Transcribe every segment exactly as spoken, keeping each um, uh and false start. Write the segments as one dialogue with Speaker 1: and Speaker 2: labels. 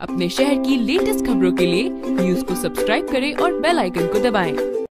Speaker 1: अपने शहर की लेटेस्ट खबरों के लिए न्यूज को सब्सक्राइब करें और बेल आइकन को दबाएं।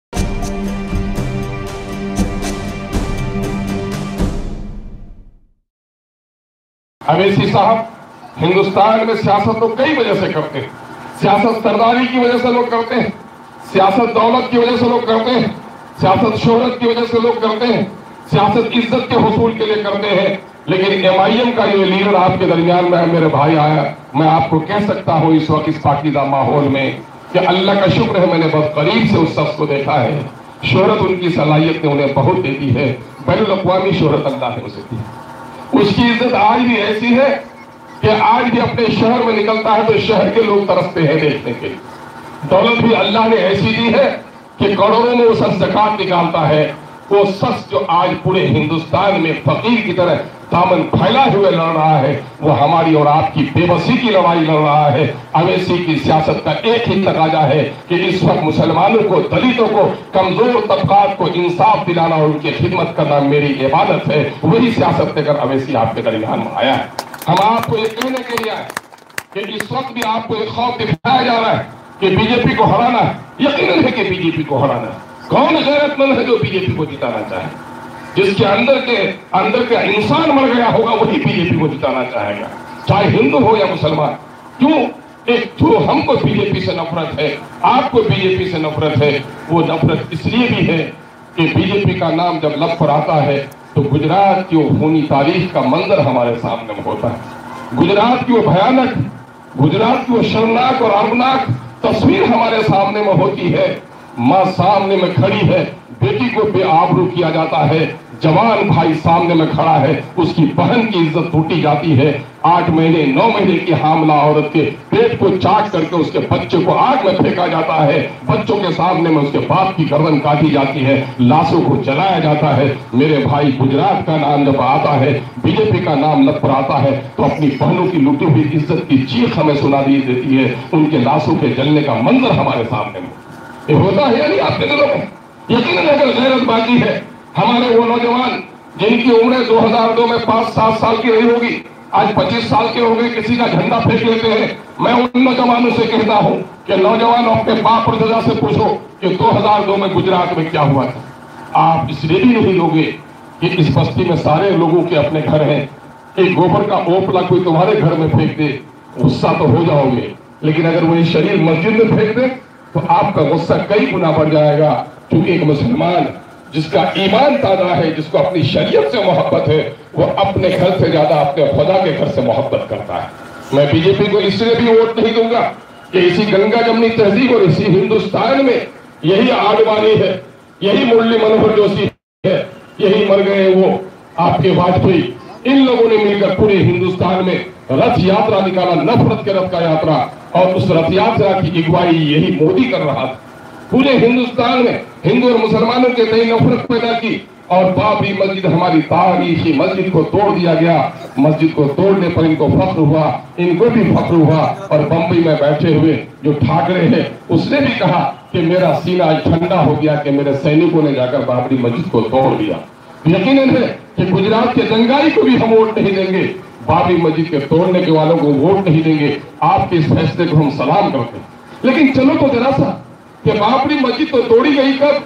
Speaker 2: अवैसी साहब, हिंदुस्तान में सियासत तो कई वजह से करते हैं। सियासत सरदारी की वजह से लोग करते हैं, सियासत दौलत की वजह से लोग करते हैं, सियासत शोहरत की वजह से लोग करते हैं, सियासत इज्जत के हुसूल के लिए करते हैं। लेकिन एम आई एम का ये लीडर आपके दरमियान में मेरे भाई आया, मैं आपको कह सकता हूँ इस वक्त इस पाकीज़ा माहौल में कि अल्लाह का शुक्र है, मैंने बहुत करीब से उस शख्स को देखा है। शोहरत उनकी सलाहियत ने उन्हें बहुत दे दी है, बैनुल अक़वामी शोहरत अल्लाह ने उसे दी। उसकी इज्जत आज भी ऐसी है कि आज भी अपने शहर में निकलता है तो शहर के लोग तरसते हैं देखने के लिए। दौलत भी अल्लाह ने ऐसी दी है कि करोड़ों में वो शख्स ज़कात निकालता है। वो शख्स जो आज पूरे हिंदुस्तान में फकीर की तरह दामन फैलाए हुए लड़ रहा है, वो हमारी और आपकी बेबसी की लड़ाई लड़ रहा है। अवैसी की सियासत का एक ही तकाजा है कि इस वक्त मुसलमानों को, दलितों को, कमजोर तबकात को इंसाफ दिलाना और उनकी खिदमत करना मेरी इबादत है। वही सियासत लेकर अवैसी आपके दरमियान में आया है। हम आपको ये कहने के लिए आए कि इस वक्त भी आपको एक खौफ दिखाया जा रहा है कि बीजेपी को हराना है। यकीनन है कि बीजेपी को हराना है। कौन गैरतमंद है जो बीजेपी को जिताना चाहे? जिसके अंदर के अंदर का इंसान मर गया होगा वही बीजेपी को जिताना चाहेगा, चाहे हिंदू हो या मुसलमान। क्यों? एक जो हमको बीजेपी से नफरत है, आपको बीजेपी से नफरत है, वो नफरत इसलिए भी है कि बीजेपी का नाम जब लब पर आता है तो गुजरात की वो खूनी तारीख का मंजर हमारे सामने में होता है। गुजरात की वो भयानक, गुजरात की वो शर्मनाक और अर्मनाक तस्वीर हमारे सामने में होती है। माँ सामने में खड़ी है, बेटी को बेआबरू किया जाता है, जवान भाई सामने में खड़ा है, उसकी बहन की इज्जत टूटी जाती है। आठ महीने नौ महीने की हामला औरत के पेट को चाट करके उसके बच्चे को आग में फेंका जाता है, बच्चों के सामने में उसके बाप की गर्दन काटी जाती है, लाशों को जलाया जाता है। मेरे भाई, गुजरात का नाम जब आता है, बीजेपी का नाम लब पर आता है तो अपनी बहनों की लूटी हुई इज्जत की चीख हमें सुना दी देती है, उनके लाशों के जलने का मंजर हमारे सामने में ये होता है या नहीं आपके दिलों में? यकीनन अगर गैरत बाकी है, हमारे वो नौजवान जिनकी उम्र दो हज़ार दो में पांच सात साल की रही होगी, आज पच्चीस साल के हो गए, किसी का झंडा फेंक लेते हैं। मैं उन नौजवानों से कहता हूं कि नौजवान अपने बाप और दादा से पूछो कि दो हज़ार दो में गुजरात में क्या हुआ था। आप इसलिए भी नहीं लोगे कि इस बस्ती में सारे लोगों के अपने घर हैं, एक गोबर का ओपला कोई तुम्हारे घर में फेंक दे, गुस्सा तो हो जाओगे, लेकिन अगर वही शरीर मस्जिद में फेंक दे तो आपका गुस्सा कई गुना बढ़ जाएगा। क्योंकि एक मुसलमान जिसका ईमान ताजा है, जिसको अपनी शरीयत से मोहब्बत है, वो अपने घर से ज्यादा अपने खुदा के घर से मोहब्बत करता है। मैं बीजेपी को इसलिए भी वोट नहीं दूंगा कि इसी गंगा जमनी तहजीब और इसी हिंदुस्तान में यही आडवाणी है, यही मुरली मनोहर जोशी है, यही मर गए वो आपके वाजपेयी, इन लोगों ने मिलकर पूरे हिंदुस्तान में रथ यात्रा निकाला, नफरत के रथ का यात्रा, और उस रथ यात्रा की अगुवाई यही मोदी कर रहा था। पूरे हिंदुस्तान में हिंदू और मुसलमानों के नई नफरत पैदा की और बाबरी मस्जिद, हमारी तारीखी मस्जिद को तोड़ दिया गया। मस्जिद को तोड़ने पर इनको फख्र हुआ, इनको भी फख्र हुआ। और बंबई में बैठे हुए जो ठाकरे हैं, उसने भी कहा कि मेरा सीना ठंडा हो गया कि मेरे सैनिकों ने जाकर बाबरी मस्जिद को तोड़ दिया। यकीनन है कि गुजरात के दंगाई को भी हम वोट नहीं देंगे, बाबरी मस्जिद के तोड़ने के वालों को वोट नहीं देंगे। आपके इस फैसले को हम सलाम करते हैं। लेकिन चलो तो जरा सा कि बाबरी मस्जिद तो तोड़ी गई कब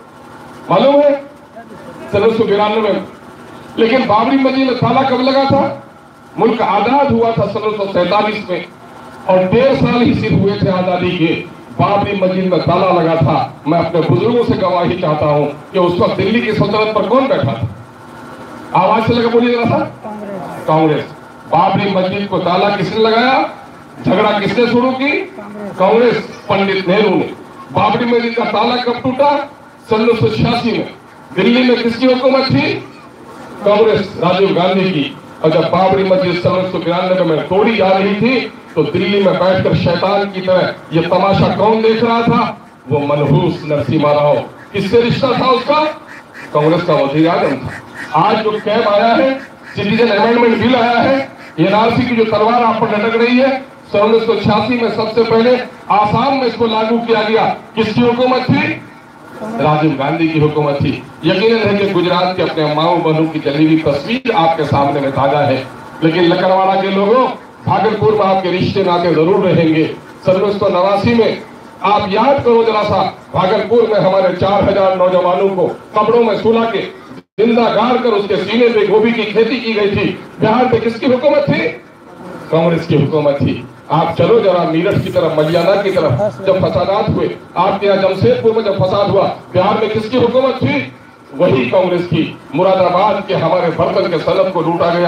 Speaker 2: मालूम है? सत्रह सौ बिरानवे में। लेकिन बाबरी मस्जिद में ताला कब लगा था? मुल्क आजाद हुआ था सत्रह सौ सैतालीस में, और डेढ़ साल ही सिर्फ हुए थे आजादी के, बाबरी मस्जिद में ताला लगा था। मैं अपने बुजुर्गों से गवाही चाहता हूं कि उस वक्त दिल्ली की सल्तनत पर कौन बैठा था? आवाज से लगा बोलिए जरा सा। कांग्रेस। बाबरी मस्जिद को ताला किसने लगाया? झगड़ा किसने शुरू की? कांग्रेस, पंडित नेहरू ने। बाबरी मस्जिद का ताला कब टूटा? सन उन्नीस सौ छियासी में। दिल्ली में किसकी हुकूमत थी? कांग्रेस, राजीव गांधी की। और जब बाबरी मस्जिद सन उन्नीस सौ बिरानवे में तोड़ी जा रही थी तो दिल्ली में बैठकर शैतान की तरह ये तमाशा कौन देख रहा था? वो मनहूस नरसिम्हा राव। किससे रिश्ता था उसका? कांग्रेस का वजीर आजम था। आज जो कैब आया है, सिटीजन अमेंडमेंट बिल आया है, एनआरसी की जो तलवार आप पर लटक रही है, सन उन्नीस सौ छियासी में सबसे पहले आसाम में इसको लागू किया गया। किसकी हुकूमत थी? राजीव गांधी की हुकूमत थी। यकीनन है कि गुजरात के अपने माओ बहनों की जली हुई तस्वीर आपके सामने में ताजा है। लेकिन लकड़वाड़ा के लोगों, भागलपुर में आपके रिश्ते नाते जरूर रहेंगे। सन उन्नीस सौ नवासी में आप याद करो जरा सा, भागलपुर में हमारे चार हजार नौजवानों को कपड़ों में सुला के जिंदा गाड़ कर उसके सीने पे गोभी की खेती की गई थी। बिहार में किसकी हुकूमत थी? कांग्रेस की हुकूमत थी। आप चलो जरा मीरठ की तरफ, मलियाना की तरफ, जब फसादात हुए, आपके यहाँ जमशेदपुर में जब फसाद हुआ, बिहार में किसकी हुकूमत थी? वही कांग्रेस की। मुरादाबाद के हमारे बर्तन के सनत को लूटा गया,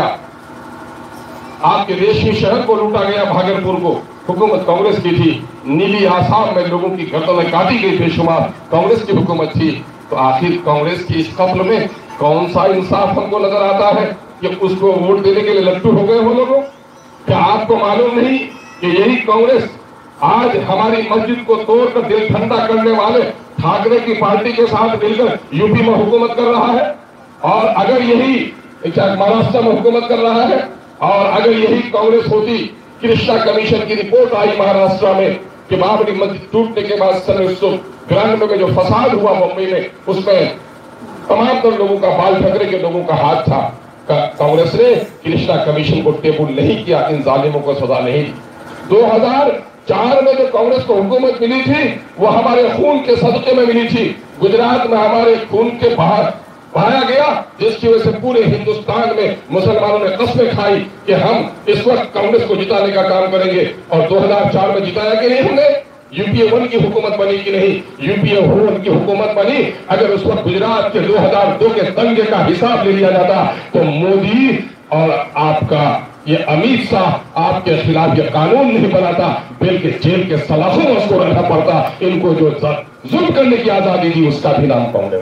Speaker 2: आपके रेशमी शहर को लूटा गया, भागलपुर को, हुकूमत कांग्रेस की थी। नीली आसाम में लोगों की गर्दनें काटी गई बेशुमार, कांग्रेस की हुकूमत थी। तो आखिर कांग्रेस की इस कत्ल में कौन सा इंसाफ हमको नजर आता है कि उसको वोट देने के लिए लट्टू हो गए हो लोगों? क्या आपको मालूम नहीं कि यही कांग्रेस आज हमारी मस्जिद को तोड़कर दिल ठंडा करने वाले ठाकरे की पार्टी के साथ मिलकर यूपी में हुकूमत कर रहा है? और अगर यही महाराष्ट्र में हुकूमत कर रहा है, और अगर यही कांग्रेस होती, कृष्णा कमीशन की रिपोर्ट आई महाराष्ट्र में कि बाबरी मस्जिद टूटने के बाद सन उन्नीस सौ बिरानवे में जो फसाद हुआ मुंबई में, उसमें तमाम तर लोगों का, बाल ठाकरे के लोगों का हाथ था। कांग्रेस ने कृष्णा कमीशन को टेबल नहीं किया, इन जालिमों को सजा नहीं दी। दो हज़ार चार में जो कांग्रेस को हुकूमत मिली थी वो हमारे खून के सदके में मिली थी। गुजरात में हमारे खून के बाहर बहाया गया, जिसकी वजह से पूरे हिंदुस्तान में मुसलमानों ने कस्में खाई कि हम इस वक्त कांग्रेस को जिताने का काम करेंगे। और दो हज़ार चार में जिताया कि नहीं हमने? यूपीए वन की हुकूमत बनी कि नहीं? यूपीए वन की हुकूमत बनी। अगर उस वक्त गुजरात के दो हज़ार दो के दंगे का हिसाब ले लिया जाता तो मोदी और आपका ये अमित शाह आपके खिलाफ ये कानून नहीं बनाता, बल्कि जेल के सलाखों में उसको रहना पड़ता। इनको जो जुल्म करने की आजादी दी उसका भी नाम कांग्रेस।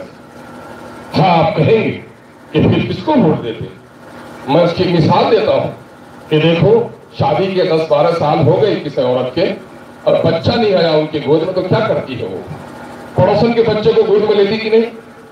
Speaker 2: हाँ, आप कहेंगे कि फिर किसको वोट देते? मैं उसकी मिसाल देता हूं कि देखो, शादी के दस बारह साल हो गए किसी औरत के और बच्चा नहीं आया उनके गोद में, तो क्या करती है वो? पड़ोसन के बच्चे को गोद में लेती कि नहीं?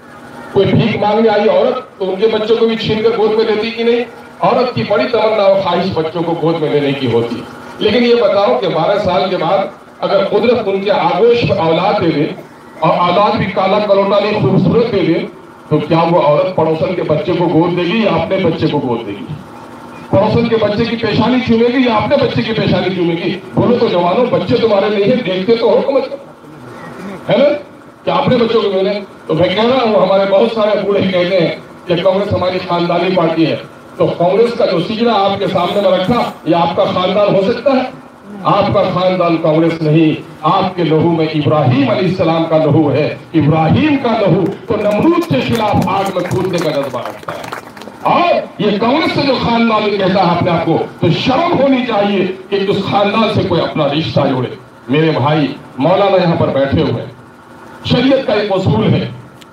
Speaker 2: कोई भीख मांगने आई औरत तो उनके बच्चों को भी छीन कर गोद में लेती कि नहीं? औरत की बड़ी तमन्ना और ख्वाहिश बच्चों को गोद में लेने की होती। लेकिन ये बताओ कि बारह साल के बाद अगर कुदरत उनके आगोश में औलाद दे दे, और औलाद भी काला कलौटा नहीं खूबसूरत दे दे, तो क्या वो औरत पड़ोसन के बच्चे को गोद देगी या अपने बच्चे को गोद देगी? पड़ोसन के बच्चे की पेशानी चूमेगी या अपने बच्चे की पेशानी चूमेगी? बोलो तो जवानों, बच्चे तुम्हारे नहीं है, देखते तो हो कम से कम, है ना? क्या अपने बच्चों को मिले? तो मैं कह रहा हूं, हमारे बहुत सारे बूढ़े कहते हैं कि कांग्रेस हमारी खानदानी पार्टी है। तो कांग्रेस का जो सिगरा आपके सामने में रखा, ये आपका खानदान हो सकता है? आपका खानदान कांग्रेस नहीं, आपके लहू में इब्राहिम अलैहिस्सलाम का लहू है। इब्राहिम का लहू तो नमरूद के खिलाफ आग में कूदने का जज्बा रखता है। और ये कांग्रेस से जो खानदान कहता है अपने आप को, तो शर्म होनी चाहिए कि उस खानदान से कोई अपना रिश्ता जोड़े। मेरे भाई मौलाना यहाँ पर बैठे हुए हैं, शरीयत का एक उसूल है,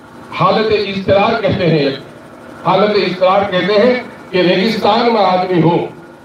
Speaker 2: हालत इस्तरार कहते हैं। हालत इस्तरार कहते हैं कि रेगिस्तान में आदमी हो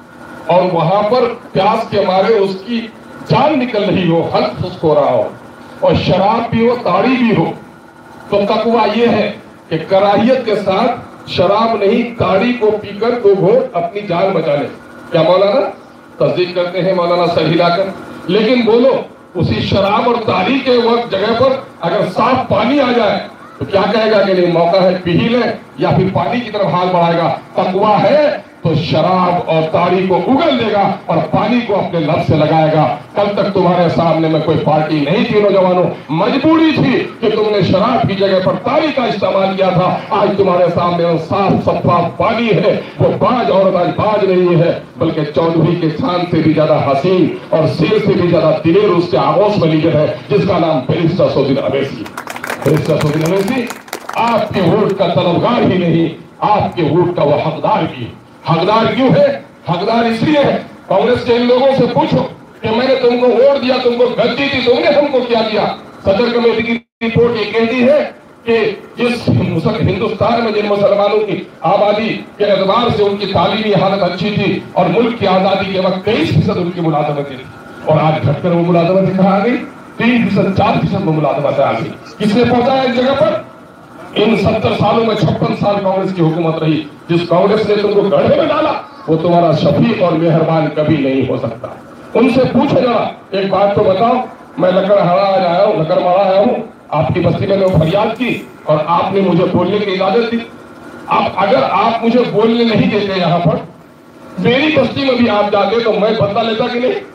Speaker 2: और वहां पर प्यास के मारे उसकी जान निकल रही हो, हल्क फुस्क हो रहा हो, और शराब भी हो, ताड़ी भी हो, तो तकवा ये है कि कराहियत के साथ शराब नहीं, ताड़ी को पीकर दो घोट अपनी जान बचा ले। क्या मौलाना तस्दीक करते हैं? मौलाना सर हिलाकर। लेकिन बोलो, उसी शराब और ताड़ी के वक्त जगह पर अगर साफ पानी आ जाए तो क्या कहेगा कि नहीं मौका है पी ही ले, या फिर पानी की तरफ हाथ बढ़ाएगा? तकवा है तो शराब और ताड़ी को उगल देगा और पानी को अपने लब से लगाएगा। कल तक तुम्हारे सामने में कोई पार्टी नहीं थी नौजवानों, मजबूरी थी कि तुमने शराब की जगह पर ताड़ी का इस्तेमाल किया था। आज तुम्हारे सामने साफ सफा पानी है, वो बाज औरत आज बाज नहीं है, बल्कि चौधरी के शान से भी ज्यादा हसीन और शेर से भी ज्यादा दिलेर उसके आगोश में लीडर है, जिसका नाम बैरिस्टर सऊदी अवैसी। बैरिस्टर सऊदी अवैसी आपके वोट का तलबगार ही नहीं, आपके वोट का वो हकदार भी। हकदार क्यों है? हकदार इसलिए है, कांग्रेस के इन लोगों से पूछो कि मैंने तुमको वोट दिया, तुमको गद्दी दी, तुमने हमको क्या दिया? सदर कमेटी की रिपोर्ट ये कहती है कि जिस हिंदुस्तान में जिन मुसलमानों की आबादी के एतबार से उनकी तालीमी हालत अच्छी थी और मुल्क की आजादी के वक्त तेईस फीसद उनकी मुलाजमत थी, और आज घटकर वो मुलाजमत कहाँ आ गई? तीन फीसद चार फीसद वो मुलाजमत आ गई। किसने पहुंचाया इस जगह पर? इन सत्तर सालों में छप्पन साल कांग्रेस की हुकूमत रही। जिस कांग्रेस ने तुमको गड्ढे में डाला वो तुम्हारा शफीक और मेहरबान कभी नहीं हो सकता। उनसे पूछो जरा, एक बात तो बताओ, मैं लकड़हारा आया हूँ, लकड़मारा आया हूँ, आपकी बस्ती में मैंने फरियाद की और आपने मुझे बोलने की इजाजत दी। आप अगर आप मुझे बोलने नहीं देते यहाँ पर, میری بستی میں بھی آپ جاتے تو میں بدلہ لیتا کہ نہیں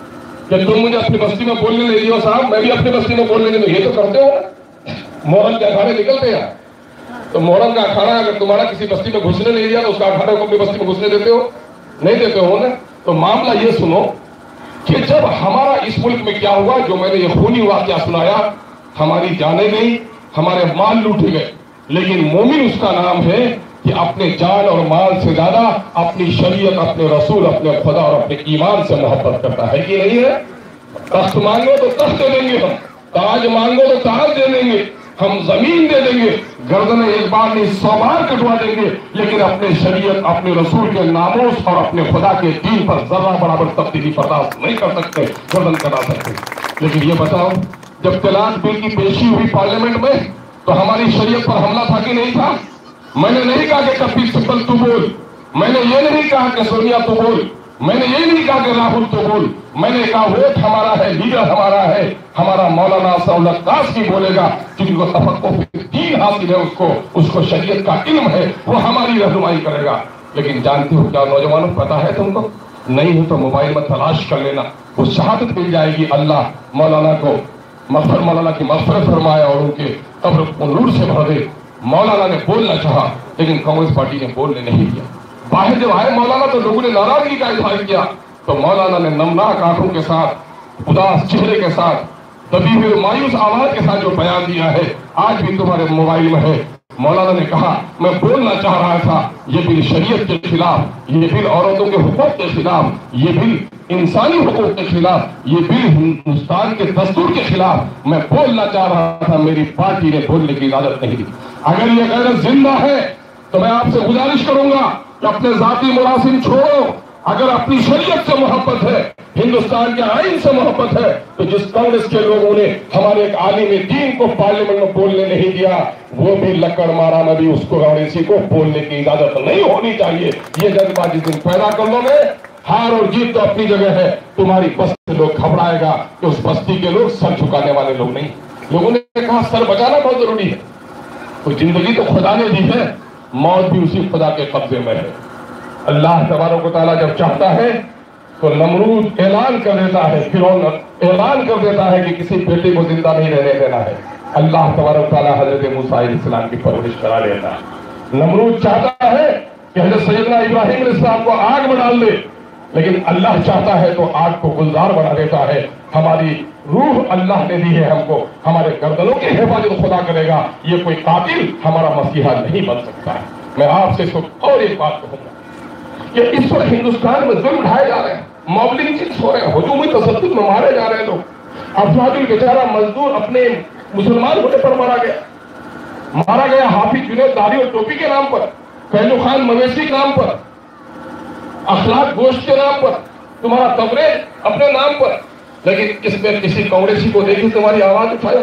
Speaker 2: کہ تم مجھے اپنی بستی میں بولنے نہیں دیو صاحب، میں بھی اپنی بستی میں بولنے نہیں دوں. یہ تو کرتے ہو. محرم کے اکھاڑے نکلتے ہیں تو محرم کا اکھاڑا اگر تمہارا کسی بستی میں گھسنے نہیں دیا تو اس کا اکھاڑے کو اپنی بستی میں گھسنے دیتے ہو؟ نہیں دیتے ہو نا. تو معاملہ یہ سنو کہ جب ہمارا اس ملک میں کیا ہوا، جو میں نے یہ خونی واقعہ سنایا، ہماری جانیں گئی، ہمارے مال لوٹے گئے، لیکن مومن اس کا نام ہے کہ اپنے جان اور مال سے زیادہ اپنی شریعت، اپنے رسول، اپنے خدا اور اپنے ایمان سے محبت کرتا ہے کہ نہیں ہے. تخت مانگو تو تخت دے دیں گے، ہم تاج مانگو تو تاج دے دیں گے، ہم زمین دے دیں گے، گردنیں ایک بار نہیں سو بار کٹوا دیں گے، لیکن اپنے شریعت، اپنے رسول کے ناموس اور اپنے خدا کے دین پر ذرہ برابر تبدیلی برداشت نہیں کر سکتے، گردن کٹا سکتے. لیکن یہ بتاؤ، جب طلاق بل کی پیشی ہوئی پارلیمنٹ میں تو ہماری شریعت پر حملہ تھا کہ نہیں تھا؟ میں نے نہیں کہا کہ کپل سبل تو بول، میں نے یہ نہیں کہا کہ سونیا تو بول، میں نے یہ نہیں کہا کہ راہل تو بول، میں نے کہا ووٹ ہمارا ہے، لیڈر ہمارا ہے، ہمارا مولانا سعودت داس کی بولے گا جن کو تفقہ فی الدین حاصل ہے، اس کو اس کو شریعت کا علم ہے، وہ ہماری رہنمائی کرے گا. لیکن جانتے ہو کیا نوجوانوں، پتا ہے تم کو؟ نہیں ہو تو موبائل میں تلاش کر لینا، وہ شہادت مل جائے گی. اللہ مولانا کو مغفر مولانا کی مغفرت فرمایا اور ان کے قبر کو نور سے بھر دے. مولانا نے بولنا چاہا لیکن کانگریس پارٹی نے بولنے نہیں دیا. باہر جب آئے مولانا تو لوگوں نے ناراضگی کا اظہار کیا تو مولانا نے نمناک آنکھوں کے ساتھ، اداس چہرے کے ساتھ، دبی ہوئے مایوس آواز کے ساتھ جو بیان دیا ہے آج بھی تمہارے موبائل میں ہے. مولانا نے کہا میں بولنا چاہ رہا تھا، یہ بل شریعت کے خلاف، یہ بل عورتوں کے حقوق کے خلاف، یہ بل انسانی حقوق کے خلاف، یہ بل ہندوستان کے دستور کے خلاف میں بولنا چاہ رہا تھا، میری پارٹی نے بولنے کی اجازت نہیں دی. اگر یہ غیرت زندہ ہے تو میں آپ سے گزارش کروں گا کہ اپنے ذاتی مراسم چھوڑو. اگر اپنی شریعت سے محبت ہے، ہندوستان کے آئین سے محبت ہے، تو جس کانگریس کے لوگوں نے ہمارے ایک عالم دین کو پارلیمنٹ میں بولنے نہیں دیا، وہ بھی لکڑ مارا میں بھی اس کو کانگریسی کو بولنے کی اجازت نہیں ہونی چاہیے. یہ جذبہ جس دن پیدا کر لو گے، ہار اور جیت تو اپنی جگہ ہے، تمہاری بستی سے لوگ گھبرائے گا کہ اس بستی کے لوگ سر جھکانے والے لوگ نہیں. لوگوں نے کہا سر بچانا بہت ضروری ہے. تو زندگی تو خدا نے دی ہے، موت بھی اسی خدا کے قبضے میں ہے. اللہ تبارک و تعالیٰ جب چاہتا ہے تو نمرود اعلان کر دیتا ہے، فرعون اعلان کر دیتا ہے کہ کسی بیٹے کو زندہ نہیں رہنے دینا ہے. اللہ تبارک و تعالیٰ حضرت موسیٰ علیہ السلام کی پرورش کرا لیتا ہے. نمرود چاہتا ہے کہ حضرت سیدنا ابراہیم علیہ السلام کو آگ میں ڈال دے، لیکن اللہ چاہتا ہے تو آگ کو گلزار بنا دیتا ہے. ہماری روح اللہ نے دی ہے ہم کو، ہمارے گردنوں کی حفاظت خدا کرے گا. یہ کوئی قاتل ہمارا مسیحا نہیں بن سکتا ہے. میں آپ سے اور ایک بات کہوں گا کہ اس وقت ہندوستان میں ظلم اٹھائے جا رہے ہیں، موب لنچنگ ہو رہے ہیں، ہجومی تشدد میں مارے جا رہے ہیں لوگ. افراد البیچارہ مزدور اپنے مسلمان ہونے پر مارا گیا مارا گیا حافظ جنید داڑھی اور ٹوپی کے نام پر، پہلو خان مویشی کے نام پر، اخلاق گوشت کے نام پر، تمہارا تبریز اپنے نام پر. لیکن اس میں کسی کانگریسی کو دیکھی تمہاری آواز اٹھایا؟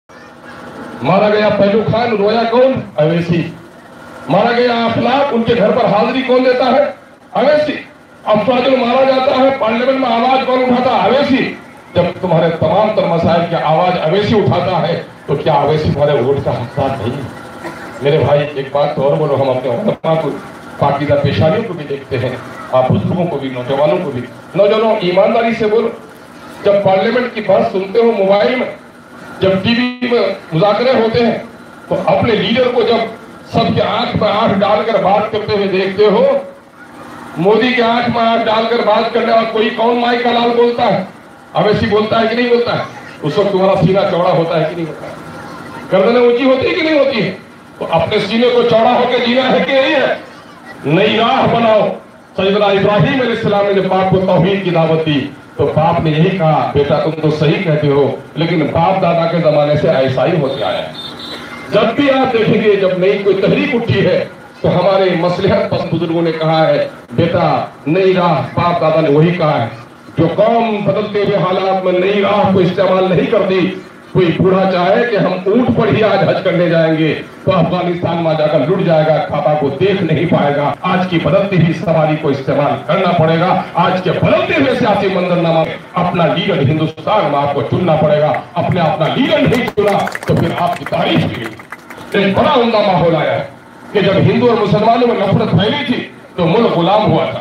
Speaker 2: مارا گیا پہلو خان، رویا کون؟ اویسی. مارا گیا اخلاق، ان کے گھر پر حاضری کون دیتا ہے؟ اویسی. افراد مارا جاتا ہے، پارلیمنٹ میں آواز کون اٹھاتا ہے؟ اویسی. جب تمہارے تمام تر مسائل کی آواز اویسی اٹھاتا ہے تو کیا اویسی تمہارے ووٹ کا حقدار نہیں ہے؟ میرے بھائی ایک بات تو اور بولو، ہم اپنے علماء کو، پاکیزہ پیشانیوں کو بھی دیکھتے ہیں، آپ بزرگوں کو بھی، نوجوانوں کو بھی. نوجوانوں ایمانداری سے بولو، جب پارلیمنٹ کی بات سنتے ہو موبائل میں، جب ٹی وی میں مذاکرے ہوتے ہیں تو اپنے لیڈر کو جب سب کے آنکھ میں آنکھ ڈال کر بات کرتے ہوئے دیکھتے ہو، مودی کے آنکھ میں آنکھ ڈال کر بات کرنے والا کوئی کون مائک کا لال بولتا ہے؟ اویسی بولتا ہے کہ نہیں بولتا ہے؟ اس وقت تمہارا سینہ چوڑا ہوتا ہے کہ نہیں ہوتا ہے؟ گردنیں اونچی ہوتی ہے کہ نہیں ہوتی ہے؟ تو اپنے سینے کو چوڑا ہو کے جینا ہے کہ نہیں ہے؟ نئی راہ بناؤ. سیدنا ابراہیم علیہ السلام نے باپ کو توحید کی دعوت دی تو باپ نے یہی کہا بیٹا تم تو صحیح کہتے ہو، لیکن باپ دادا کے زمانے سے ایسا ہی ہوتے آیا ہے. جب بھی آپ دیکھیں گے جب نئی کوئی تحریک اٹھی ہے تو ہمارے مصلحت پسند بزرگوں نے کہا ہے بیٹا نئی راہ، باپ دادا نے وہی کہا ہے. جو قوم بدلتے ہوئے حالات میں نئی راہ کو استعمال نہیں کرتی، کوئی بوڑھا چاہے کہ ہم اونٹ پر ہی آج حج کرنے جائیں گے تو افغانستان میں جا کر لٹ جائے گا، کعبہ کو دیکھ نہیں پائے گا. آج کی بدلتی ہوئی سواری کو استعمال کرنا پڑے گا. آج کے بدلتے ہوئے سیاسی منظرنامہ اپنا لیڈر ہندوستان میں آپ کو چننا پڑے گا. اپنے اپنا لیڈر نہیں چنا تو پھر آپ کی تعریف کی گئی. ایک بڑا عمدہ ماحول آیا ہے کہ جب ہندو اور مسلمانوں میں نفرت پھیلی تھی تو ملک غلام ہوا تھا.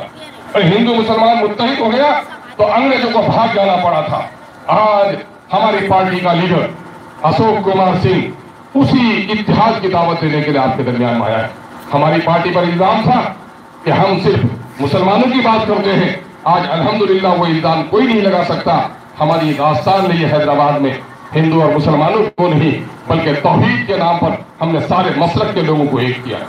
Speaker 2: اور ہندو مسلمان متحد ہو گیا تو انگریزوں کو بھاگ جانا پڑا تھا. آج ہماری پارٹی کا لیڈر اشوک کمار سنگھ اسی اتحاد کی دعوت دینے کے لیے آپ کے درمیان میں آیا ہے. ہماری پارٹی پر الزام تھا کہ ہم صرف مسلمانوں کی بات کرتے ہیں. آج الحمدللہ وہ الزام کوئی نہیں لگا سکتا. ہماری داستان نہیں ہے حیدرآباد میں ہندو اور مسلمانوں کو نہیں بلکہ توحید کے نام پر ہم نے سارے مسلک کے لوگوں کو ایک کیا.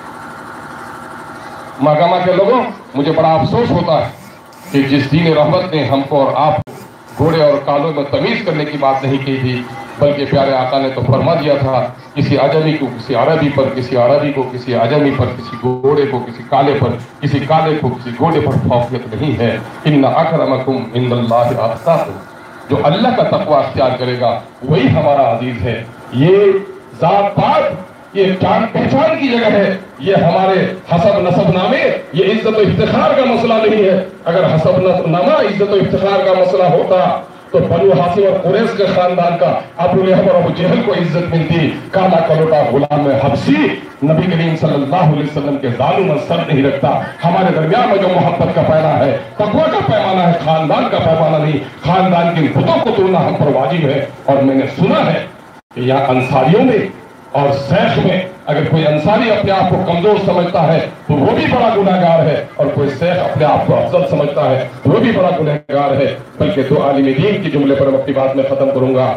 Speaker 2: ماگاما کے لوگوں مجھے بڑا افسوس ہوتا ہے کہ جس دین رحمت نے ہم کو اور آپ گھوڑے اور کالوں میں تمیز کرنے کی بات نہیں کی تھی بلکہ پیارے آقا نے تو فرما دیا تھا کسی عجمی کو کسی عربی پر, کسی عربی کو کسی عجمی پر, کسی گھوڑے کو کسی کالے پر, کسی کالے کو کسی گھوڑے پر فوقیت نہیں ہے. ان اکرمکم عند اللہ اتقاکم. جو اللہ کا تقوی اختیار کرے گا وہی ہمارا عزیز ہے. یہ ذات پات یہ جان پہچان کی جگہ ہے. یہ ہمارے حسب نسب نامے یہ عزت و افتخار کا مسئلہ نہیں ہے. اگر حسب نسب نامہ عزت و افتخار کا مسئلہ ہوتا تو بنو ہاشم اور قریش کے خاندان کا ابو لہب اور ابو جہل کو عزت ملتی. کالا کلوٹا غلام حبشی نبی کریم صلی اللہ علیہ وسلم کے ظالم میں سر نہیں رکھتا. ہمارے درمیان میں جو محبت کا پیمانہ ہے تقویٰ کا پیمانہ ہے, خاندان کا پیمانہ نہیں. خاندان کے بتوں کو توڑنا ہم پر واجب ہے. اور میں نے سنا ہے کہ یہاں انصاریوں میں اور شیخ میں اگر کوئی انصاری اپنے آپ کو کمزور سمجھتا ہے تو وہ بھی بڑا گناہگار ہے, اور کوئی شیخ اپنے آپ کو افضل سمجھتا ہے وہ بھی بڑا گناہگار ہے. بلکہ دو عالم دین کے جملے پر اپنی بات میں ختم کروں گا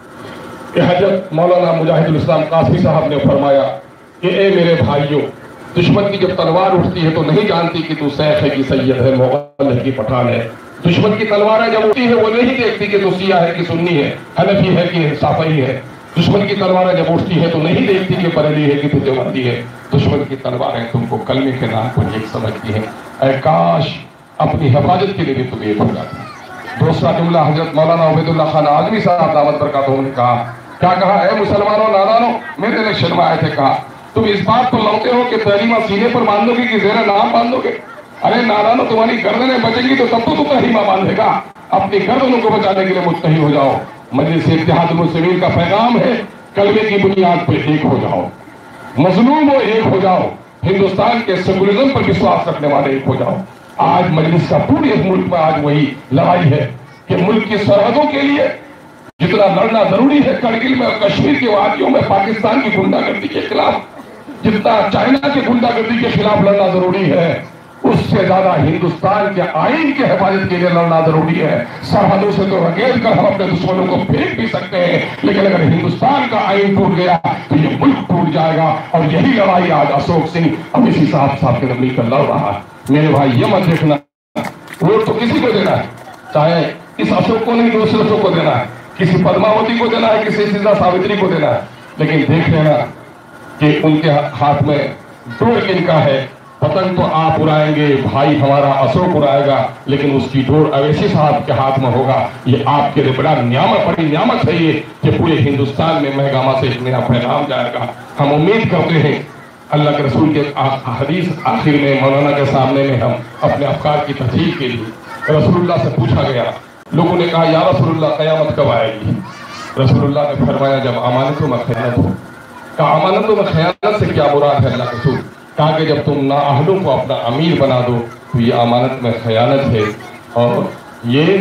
Speaker 2: کہ حضرت مولانا مجاہد الاسلام قاسمی صاحب نے فرمایا کہ اے میرے بھائیوں, دشمن کی جب تلوار اٹھتی ہے تو نہیں جانتی کہ تو شیخ ہے کہ سید ہے, مغل ہے کہ پٹھان ہے. دشمن کی تلواریں جب اٹھتی ہے وہ نہیں دیکھتی کہ تو سیاہ ہے کہ سنی ہے, حنفی ہے کہ شافعی ہے. دشمن کی تلواریں جب اٹھتی ہے تو نہیں دیکھتی کہ بریلی ہے کہ تو دیوبندی ہے. دشمن کی تلواریں تم کو کلمے کے نام پر ایک سمجھتی ہیں. اے کاش اپنی حفاظت کے لیے بھی تم ایک ہو جاتا. دوسرا جملہ حضرت مولانا عبید اللہ خان آزمی صاحب دعوت برکاتہ نے کہا, کیا کہا, اے مسلمانوں نادانوں, میرے الیکشن میں آئے تھے, کہا تم اس بات کو لوٹے ہو کہ تحریمہ سینے پر باندھو گے کہ زیر نام باندھو گے. ارے نادانوں, تمہاری گردنیں بچیں گی تو تب تو تم تحریمہ باندھے گا. اپنی گردنوں کو بچانے کے لیے متحد ہو جاؤ. مجلس اتحاد المسلمین کا پیغام ہے کلمے کی بنیاد پر ایک ہو جاؤ. مظلوم ہو ایک ہو جاؤ. ہندوستان کے سیکولرزم پر وشواس رکھنے والے ایک ہو جاؤ. آج مجلس کا پورے ملک میں آج وہی لڑائی ہے کہ ملک کی سرحدوں کے لیے جتنا لڑنا ضروری ہے کرگل میں اور کشمیر کے وادیوں میں پاکستان کی گنڈا گردی کے خلاف, جتنا چائنا کی گنڈا گردی کے خلاف لڑنا ضروری ہے, اس سے زیادہ ہندوستان کے آئین کے حفاظت کے لیے لڑنا ضروری ہے. سرحدوں سے تو رگیل کر ہم اپنے دشمنوں کو پھینک بھی سکتے ہیں, لیکن اگر ہندوستان کا آئین ٹوٹ گیا تو یہ ملک ٹوٹ جائے گا. اور یہی لڑائی آج اشوک سنگھ اویسی صاحب صاحب کے نبی کر لڑ رہا ہے. میرے بھائی یہ مت دیکھنا ووٹ تو کسی کو دینا ہے, چاہے اس اشوک کو نہیں دوسرے اشوک کو دینا ہے, کسی پدماوتی کو دینا ہے, کسی سیتا ساوتری کو دینا ہے, لیکن دیکھ لینا کہ ان کے ہاتھ میں ڈور کن کا ہے. پتنگ تو آپ اڑائیں گے, بھائی ہمارا اشوک اڑائے گا, لیکن اس کی ڈور اویسی صاحب کے ہاتھ میں ہوگا. یہ آپ کے لیے بڑا نعمت بڑی نعمت ہے یہ کہ پورے ہندوستان میں مہگاما سے ایک نیا پیغام جائے گا. ہم امید کرتے ہیں اللہ کے رسول کے حدیث آخر میں مولانا کے سامنے میں ہم اپنے افکار کی تحقیق کے لیے رسول اللہ سے پوچھا گیا. لوگوں نے کہا یا رسول اللہ قیامت کب آئے گی؟ رسول اللہ نے فرمایا جب امانتوں میں خیانت ہو. کہا امانتوں میں خیانت سے کیا مراد ہے اللہ کے رسول؟ کہا کہ جب تم نااہلوں کو اپنا امیر بنا دو تو یہ امانت میں خیانت ہے اور یہ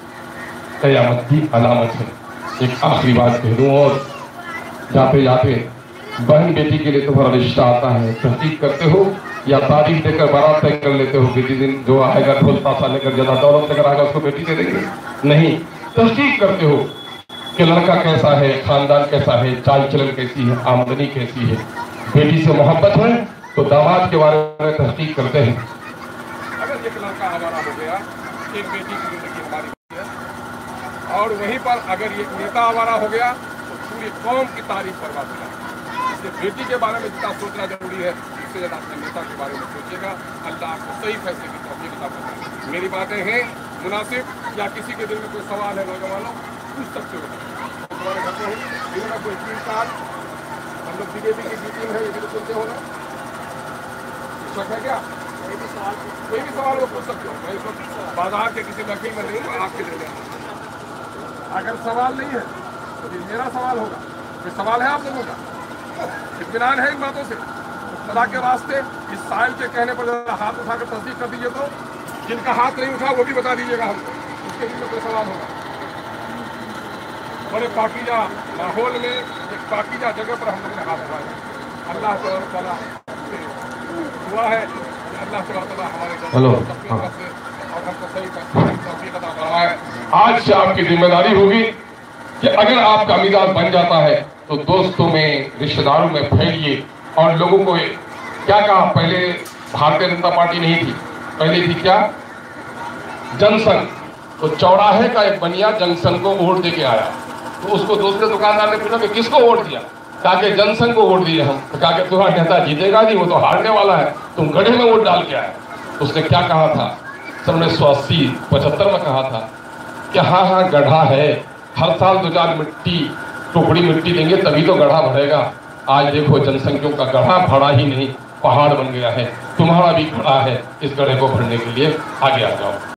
Speaker 2: قیامت کی علامت ہے. ایک آخری بات کہہ دوں اور جاتے جاتے, بہن بیٹی کے لیے تمہارا رشتہ آتا ہے, تحقیق کرتے ہو یا تاریخ دے کر بارات طے کر لیتے ہو کہ جس دن جو آئے گا ڈھول تاشا لے کر جدا دولت لے کر آئے گا اس کو بیٹی دے دیں گے؟ نہیں, تحقیق کرتے ہو کہ لڑکا کیسا ہے, خاندان کیسا ہے, چال چلن کیسی ہے, آمدنی کیسی ہے. بیٹی سے محبت ہے تو داماد کے بارے میں تحقیق کرتے ہیں.
Speaker 3: اگر ایک لڑکا آوارہ ہو گیا, ایک بیٹی کی زندگی ہماری ہے, اور وہیں پر اگر ایک نیتا آوارہ ہو گیا تو پوری قوم کی تعریف برباد ہو جائے. اس لیے بیٹی کے بارے میں جتنا سوچنا ضروری ہے اس سے زیادہ اپنے نیتا کے بارے میں سوچیے گا. اللہ آپ کو صحیح فیصلے کی توفیق عطا فرمائے. میری باتیں ہیں مناسب یا کسی کے دل میں کوئی سوال ہے نوجوانوں پوچھ سکتے ہو. تمہارے گھر میں ہوں کا کوئی تین کارڈ ہم لوگ بی جے پی کی بی ٹیم ہے یہ بھی سنتے ہو نا, شک ہے کیا؟ کوئی بھی سوال کوئی بھی سوال وہ پوچھ سکتے ہو. میں اس وقت بازار کے کسی محفل میں نہیں ہوں, آپ کے دل میں اگر سوال نہیں ہے تو پھر میرا سوال ہوگا. یہ سوال ہے آپ لوگوں کا, اطمینان ہے ان باتوں سے. خدا کے واسطے اس سائل کے کہنے پر ذرا ہاتھ اٹھا کر تصدیق کر دیجیے تو جن کا ہاتھ نہیں اٹھا وہ بھی بتا دیجیے گا ہم کو، اس کے لیے کوئی سوال ہوگا۔ بڑے پاکیزہ ماحول میں ایک پاکیزہ جگہ پر ہم لوگ نے ہاتھ اٹھایا۔ اللہ تبارک تعالیٰ سے دعا ہے کہ اللہ تبارک تعالیٰ ہمارے اور ہم کو صحیح توفیق عطا فرمائے۔
Speaker 2: آج سے آپ کی ذمہ داری ہوگی کہ اگر آپ کا مزاج بن جاتا ہے تو دوستوں میں، رشتہ داروں میں پھیلیے اور لوگوں کو کیا کہا، پہلے بھارتیہ جنتا پارٹی نہیں تھی، پہلے تھی کیا، جن سنگھ۔ تو چوراہے کا ایک بنیا جن سنگھ کو ووٹ دے کے آیا، تو اس کو دوسرے دکاندار نے پوچھا کہ کس کو ووٹ دیا؟ کہا کہ جن سنگھ کو ووٹ دیا ہم۔ کہا کہ تمہارا نیتا جیتے گا نہیں، وہ تو ہارنے والا ہے، تم گڑھے میں ووٹ ڈال کے آئے۔ اس نے کیا کہا تھا سن انیس سو اسی پچہتر میں کہا تھا کہ ہاں ہاں گڑھا ہے، ہر سال دو چار مٹی ٹوکڑی مٹی دیں گے تبھی تو گڑھا بھرے گا۔ آج دیکھو جن سنکھیوں کا گڑھا بھرا ہی نہیں، پہاڑ بن گیا ہے۔ تمہارا بھی گڑھا ہے، اس گڑھے کو بھرنے کے لیے آگے آ جاؤ۔